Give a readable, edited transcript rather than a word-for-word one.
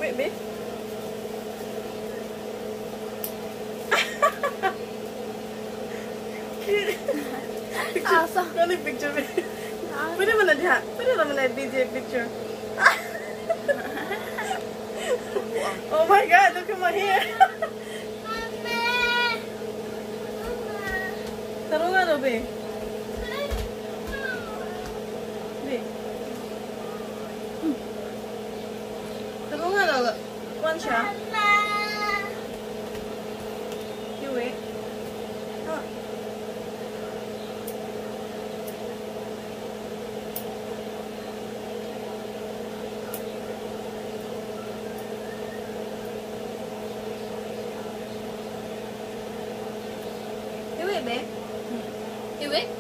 wait, babe. Awesome. Funny picture, babe. Put him on a DJ picture. Oh my God, look at my hair. Taruh nga daw, babe. Babe. Taruh nga daw. Kuhan siya. You wait. Ah. You wait, babe. You wait.